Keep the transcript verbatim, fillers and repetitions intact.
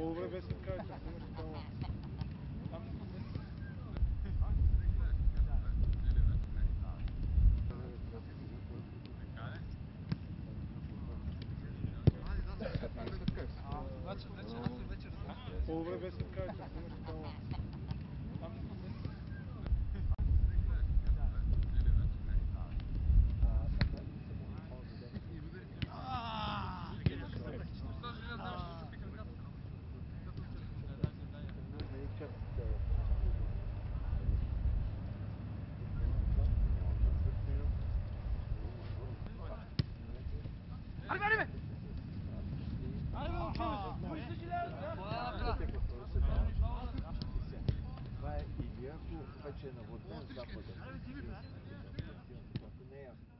По-добре се кажете, взимаш това. По-добре се кажете, взимаш това. Това е Илия, ако вече е наводнен западен. Не е ясно.